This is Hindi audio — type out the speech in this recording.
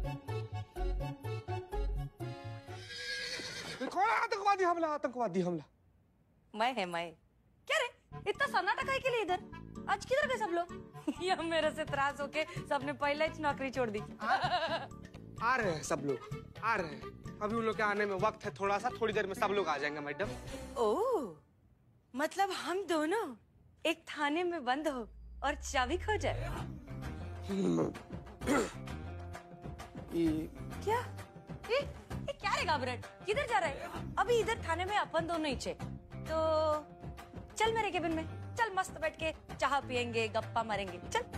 कौन है? आतंकवादी हमला, आतंकवादी हमला। मैं क्या रे, इतना सन्नाटा है के लिए इधर? आज किधर गए सब लोग? ये मेरे से त्रास होके सबने पहले ही नौकरी छोड़ दी। आ रहे हैं सब लोग, आ रहे हैं। अभी उन लोग के आने में वक्त है थोड़ा सा, थोड़ी देर में सब लोग आ जाएंगे मैडम। ओह, मतलब हम दोनों एक थाने में बंद हो और चाबी खो जाए। क्या? ये क्या रे घबराहट? किधर जा रहा है? अभी इधर थाने में अपन दोनों ही थे, तो चल मेरे केबिन में, चल मस्त बैठ के चाह पियेंगे, गप्पा मारेंगे, चल।